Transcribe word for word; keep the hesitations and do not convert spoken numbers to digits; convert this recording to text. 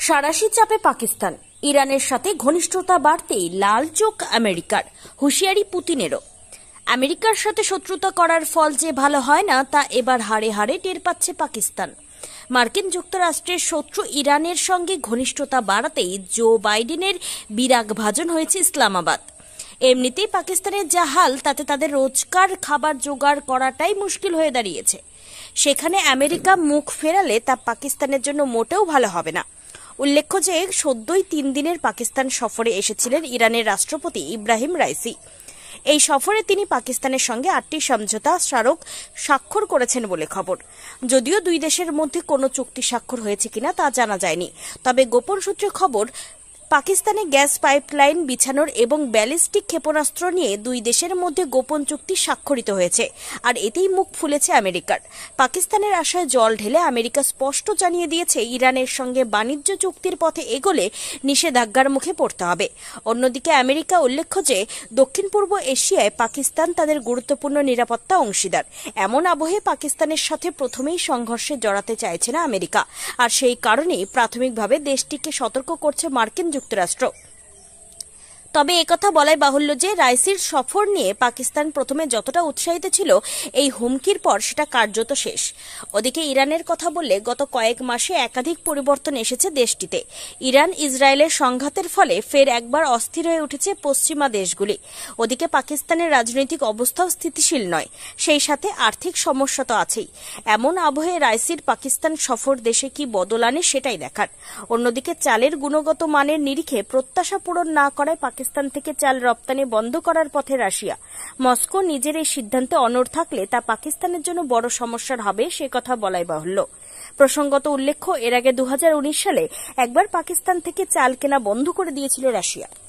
সাঁড়াশি চাপে পাকিস্তান, ইরানের সাথে ঘনিষ্ঠতা বাড়তেই লাল চোখ আমেরিকার, হুঁশিয়ারি পুতিনেরও। আমেরিকার সাথে শত্রুতা করার ফল যে ভালো হয় না তা এবার হাড়ে হাড়ে টের পাচ্ছে পাকিস্তান। মার্কিন যুক্তরাষ্ট্রের শত্রু ইরানের সঙ্গে ঘনিষ্ঠতা বাড়াতেই জো বাইডেনের বিরাগ ভাজন হয়েছে ইসলামাবাদ। এমনিতেই পাকিস্তানের যা হাল, তাতে তাদের রোজকার খাবার জোগাড় করাটাই মুশকিল হয়ে দাঁড়িয়েছে। সেখানে আমেরিকা মুখ ফেরালে তা পাকিস্তানের জন্য মোটেও ভালো হবে না। উল্লেখ্য যে সদ্যই তিন দিনের পাকিস্তান সফরে এসেছিলেন ইরানের রাষ্ট্রপতি ইব্রাহিম রাইসি। এই সফরে তিনি পাকিস্তানের সঙ্গে আটটি সমঝোতা স্মারক স্বাক্ষর করেছেন বলে খবর। যদিও দুই দেশের মধ্যে কোনো চুক্তি স্বাক্ষর হয়েছে কিনা তা জানা যায়নি, তবে গোপন সূত্রে খবর, পাকিস্তানে গ্যাস পাইপলাইন বিছানোর এবং ব্যালিস্টিক ক্ষেপণাস্ত্র নিয়ে দুই দেশের মধ্যে গোপন চুক্তি স্বাক্ষরিত হয়েছে, আর এতেই মুখ ফুলেছে আমেরিকার। পাকিস্তানের আশায় জল ঢেলে আমেরিকা স্পষ্ট জানিয়ে দিয়েছে, ইরানের সঙ্গে বাণিজ্য চুক্তির পথে এগোলে নিষেধাজ্ঞার মুখে পড়তে হবে। অন্যদিকে আমেরিকা উল্লেখ্য যে দক্ষিণ পূর্ব এশিয়ায় পাকিস্তান তাদের গুরুত্বপূর্ণ নিরাপত্তা অংশীদার। এমন আবহে পাকিস্তানের সাথে প্রথমেই সংঘর্ষে জড়াতে চাইছে না আমেরিকা, আর সেই কারণেই প্রাথমিকভাবে দেশটিকে সতর্ক করছে মার্কিন যুক্তরাষ্ট্র। তবে একথা বলাই বাহুল্য যে রাইসির সফর নিয়ে পাকিস্তান প্রথমে যতটা উৎসাহিত ছিল, এই হুমকির পর সেটা কার্যত শেষ। ওদিকে ইরানের কথা বললে গত কয়েক মাসে একাধিক পরিবর্তন এসেছে দেশটিতে। ইরান ইসরায়েলের সংঘাতের ফলে ফের একবার অস্থির হয়ে উঠেছে পশ্চিমা দেশগুলি। ওদিকে পাকিস্তানের রাজনৈতিক অবস্থাও স্থিতিশীল নয়, সেই সাথে আর্থিক সমস্যা তো আছেই। এমন আবহে রাইসির পাকিস্তান সফর দেশে কি বদল আনে সেটাই দেখার। অন্যদিকে চালের গুণগত মানের নিরিখে প্রত্যাশা পূরণ না করায় পাকিস্তান পাকিস্তান থেকে চাল রপ্তানি বন্ধ করার পথে রাশিয়া। মস্কো নিজের এই সিদ্ধান্তে অনড় থাকলে তা পাকিস্তানের জন্য বড় সমস্যার হবে, সে কথা বলাই বাহুল্য। প্রসঙ্গত উল্লেখ্য, এর আগে দু হাজার উনিশ সালে একবার পাকিস্তান থেকে চাল কেনা বন্ধ করে দিয়েছিল রাশিয়া।